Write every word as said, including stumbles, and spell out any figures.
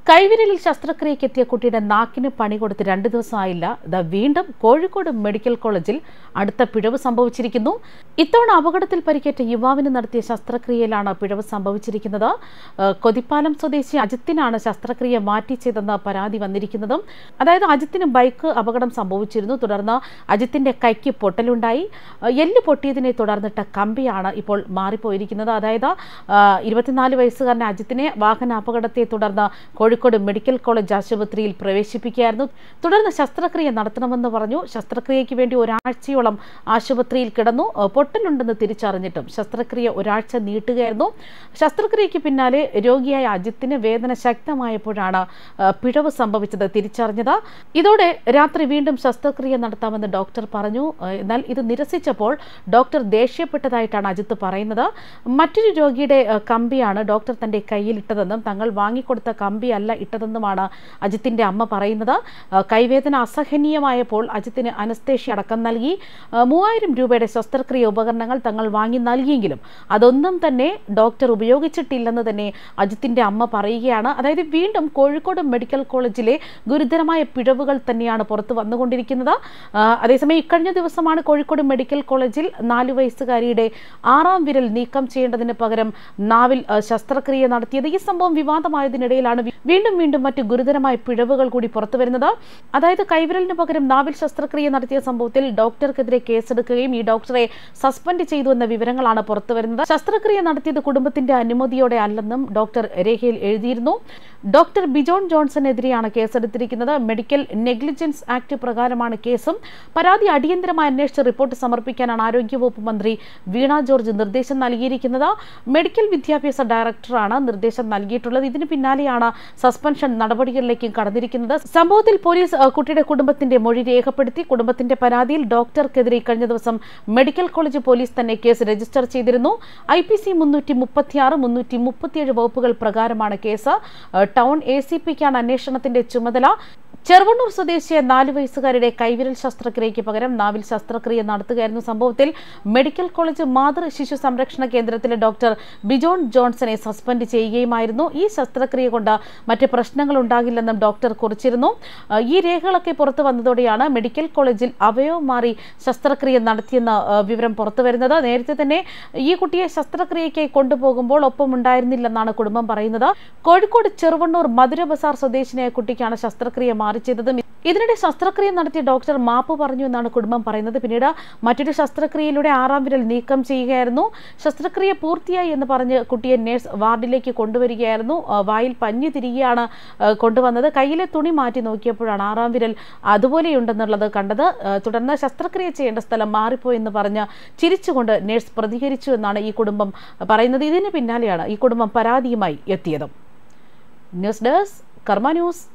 കൈവിരലിൽ ശസ്ത്രക്രിയക്കെത്തിയ കുട്ടിയുടെ നാക്കിന് പണി കൊടുത്ത് രണ്ടു ദിവസമായില്ല ദ വീണ്ടും കോഴിക്കോട് മെഡിക്കൽ കോളേജിൽ അടുത്ത പിഴവ് സംഭവിച്ചിരിക്കുന്നു. ഇത്തവണ അപകടത്തിൽ പരിക്കേറ്റ യുവാവിന് നടത്തിയ ശസ്ത്രക്രിയയിലാണ് പിഴവ് സംഭവിച്ചിരിക്കുന്നത്. കൊതിപ്പാലം സ്വദേശി അജിത്തിനാണ് ശസ്ത്രക്രിയ മാറ്റി ചെയ്തെന്ന് പരാതി വന്നിരിക്കുന്നതും. അതായത് അജിത്തിന് ബൈക്ക് അപകടം സംഭവിച്ചിരുന്നു. തുടർന്ന് അജിത്തിന്റെ കൈക്ക് പൊട്ടലുണ്ടായി. എല്ല് പൊട്ടിയതിനെ തുടർന്നിട്ട കമ്പിയാണ് ഇപ്പോൾ മാറിപ്പോയിരിക്കുന്നത്. അതായത് ഇരുപത്തിനാല് വയസ്സുകാരൻ അജിത്തിനെ വാഹനാപകടത്തെ തുടർന്ന് കോഴിക്കോട് മെഡിക്കൽ കോളേജ് ആശുപത്രിയിൽ പ്രവേശിപ്പിക്കുകയായിരുന്നു. തുടർന്ന് ശസ്ത്രക്രിയ നടത്തണമെന്ന് പറഞ്ഞു. ശസ്ത്രക്രിയയ്ക്ക് വേണ്ടി ഒരാഴ്ചയോളം ആശുപത്രിയിൽ കിടന്നു. പൊട്ടലുണ്ടെന്ന് തിരിച്ചറിഞ്ഞിട്ടും ശസ്ത്രക്രിയ ഒരാഴ്ച നീട്ടുകയായിരുന്നു. ശസ്ത്രക്രിയയ്ക്ക് പിന്നാലെ രോഗിയായ അജിത്തിന് വേദന ശക്തമായപ്പോഴാണ് പിഴവ് സംഭവിച്ചത് തിരിച്ചറിഞ്ഞത്. ഇതോടെ രാത്രി വീണ്ടും ശസ്ത്രക്രിയ നടത്താമെന്ന് ഡോക്ടർ പറഞ്ഞു. എന്നാൽ ഇത് നിരസിച്ചപ്പോൾ ഡോക്ടർ ദേഷ്യപ്പെട്ടതായിട്ടാണ് അജിത്ത് പറയുന്നത്. മറ്റൊരു രോഗിയുടെ കമ്പിയാണ് ഡോക്ടർ തന്റെ കയ്യിലിട്ടതെന്നും തങ്ങൾ വാങ്ങിക്കൊടുത്ത കമ്പി അല്ല ഇട്ടതെന്നുമാണ് അജിത്തിന്റെ അമ്മ പറയുന്നത്. കൈവേദന അസഹനീയമായപ്പോൾ അജിത്തിന് അനസ്തേഷ്യ അടക്കം നൽകി. മൂവായിരം രൂപയുടെ ശസ്ത്രക്രിയ ഉപകരണങ്ങൾ തങ്ങൾ വാങ്ങി നൽകിയെങ്കിലും അതൊന്നും തന്നെ ഡോക്ടർ ഉപയോഗിച്ചിട്ടില്ലെന്ന് തന്നെ അജിത്തിന്റെ അമ്മ പറയുകയാണ്. അതായത് വീണ്ടും കോഴിക്കോട് മെഡിക്കൽ കോളേജിലെ ഗുരുതരമായ പിഴവുകൾ തന്നെയാണ് പുറത്തു വന്നുകൊണ്ടിരിക്കുന്നത്. അതേസമയം ഇക്കഴിഞ്ഞ ദിവസമാണ് കോഴിക്കോട് മെഡിക്കൽ കോളേജിൽ നാലു വയസ്സുകാരിയുടെ ആറാം വിരൽ നീക്കം ചെയ്യേണ്ടതിന് പകരം നാവിൽ ശസ്ത്രക്രിയ നടത്തിയത്. ഈ സംഭവം വിവാദമായതിനിടയിലാണ് വീണ്ടും വീണ്ടും മറ്റ് ഗുരുതരമായ പിഴവുകൾ കൂടി പുറത്തു വരുന്നത്. അതായത് കൈവിരലിന് പകരം നാവിൽ ശസ്ത്രക്രിയ നടത്തിയ സംഭവത്തിൽ ഡോക്ടർക്കെതിരെ കേസെടുക്കുകയും ഈ ഡോക്ടറെ സസ്പെൻഡ് ചെയ്തു എന്ന വിവരങ്ങളാണ് പുറത്തു വരുന്നത്. ശസ്ത്രക്രിയ നടത്തിയത് കുടുംബത്തിന്റെ അനുമതിയോടെ അല്ലെന്നും ഡോക്ടർ രേഖയിൽ എഴുതിയിരുന്നു. ഡോക്ടർ ബിജോൺ ജോൺസണെതിരെയാണ് കേസെടുത്തിരിക്കുന്നത്. മെഡിക്കൽ നെഗ്ലിജൻസ് ആക്ട് പ്രകാരമാണ് കേസും. പരാതി അടിയന്തരമായി അന്വേഷിച്ച് റിപ്പോർട്ട് സമർപ്പിക്കാനാണ് ആരോഗ്യവകുപ്പ് മന്ത്രി വീണ ജോർജ് നിർദ്ദേശം നൽകിയിരിക്കുന്നത്. മെഡിക്കൽ വിദ്യാഭ്യാസ ഡയറക്ടറാണ് നിർദ്ദേശം നൽകിയിട്ടുള്ളത്. ഇതിന് പിന്നാലെയാണ് സസ്പെൻഷൻ നടപടികളിലേക്കും കടന്നിരിക്കുന്നത്. സംഭവത്തിൽ പോലീസ് കുട്ടിയുടെ കുടുംബത്തിന്റെ മൊഴി രേഖപ്പെടുത്തി. കുടുംബത്തിന്റെ പരാതിയിൽ ഡോക്ടർക്കെതിരെ കഴിഞ്ഞ ദിവസം മെഡിക്കൽ കോളേജ് പോലീസ് തന്നെ കേസ് രജിസ്റ്റർ ചെയ്തിരുന്നു. ഐ പി സി മുന്നൂറ്റി മുപ്പത്തിയാറ് മുന്നൂറ്റി മുപ്പത്തിയേഴ് വകുപ്പുകൾ പ്രകാരമാണ് കേസ്. ടൗൺ എ സി പിക്കാണ് അന്വേഷണത്തിന്റെ ചുമതല. ചെറുവണ്ണൂർ സ്വദേശിയെ നാലു വയസ്സുകാരുടെ കൈവിരൽ ശസ്ത്രക്രിയയ്ക്ക് പകരം നാവിൽ ശസ്ത്രക്രിയ നടത്തുകയായിരുന്നു. സംഭവത്തിൽ മെഡിക്കൽ കോളേജ് മാതൃ ശിശു സംരക്ഷണ കേന്ദ്രത്തിലെ ഡോക്ടർ ബിജോൺ ജോൺസനെ സസ്പെൻഡ് ചെയ്യുകയുമായിരുന്നു. ഈ ശസ്ത്രക്രിയ കൊണ്ട് മറ്റ് പ്രശ്നങ്ങൾ ഉണ്ടാകില്ലെന്നും ഡോക്ടർ കുറിച്ചിരുന്നു. ഈ രേഖകളൊക്കെ പുറത്തു വന്നതോടെയാണ് മെഡിക്കൽ കോളേജിൽ അവയവം മാറി ശസ്ത്രക്രിയ നടത്തിയെന്ന വിവരം പുറത്തു വരുന്നത്. നേരത്തെ തന്നെ ഈ കുട്ടിയെ ശസ്ത്രക്രിയയ്ക്കായി കൊണ്ടുപോകുമ്പോൾ ഒപ്പം ഉണ്ടായിരുന്നില്ലെന്നാണ് കുടുംബം പറയുന്നത്. കോഴിക്കോട് ചെറുവണ്ണൂർ മധുര ബസാർ സ്വദേശിനിയായ കുട്ടിക്കാണ് ശസ്ത്രക്രിയ മാറി ചെയ്തത്. ഇതിനിടെ ശസ്ത്രക്രിയ നടത്തിയ ഡോക്ടർ മാപ്പ് പറഞ്ഞു എന്നാണ് കുടുംബം പറയുന്നത്. പിന്നീട് മറ്റൊരു ശസ്ത്രക്രിയയിലൂടെ ആറാം വിരൽ നീക്കം ചെയ്യുകയായിരുന്നു. ശസ്ത്രക്രിയ പൂർത്തിയായി എന്ന് പറഞ്ഞ് കുട്ടിയെ നഴ്സ് വാർഡിലേക്ക് കൊണ്ടുവരികയായിരുന്നു. വായിൽ പഞ്ഞി തിരികെയാണ് കൊണ്ടുവന്നത്. കയ്യിലെ തുണി മാറ്റി നോക്കിയപ്പോഴാണ് ആറാം വിരൽ അതുപോലെയുണ്ടെന്നുള്ളത് കണ്ടത്. തുടർന്ന് ശസ്ത്രക്രിയ ചെയ്യേണ്ട സ്ഥലം മാറിപ്പോയെന്ന് പറഞ്ഞ് ചിരിച്ചുകൊണ്ട് നഴ്സ് പ്രതികരിച്ചു എന്നാണ് ഈ കുടുംബം പറയുന്നത്. ഇതിന് പിന്നാലെയാണ് ഈ കുടുംബം പരാതിയുമായി എത്തിയത്. News desk Karma news.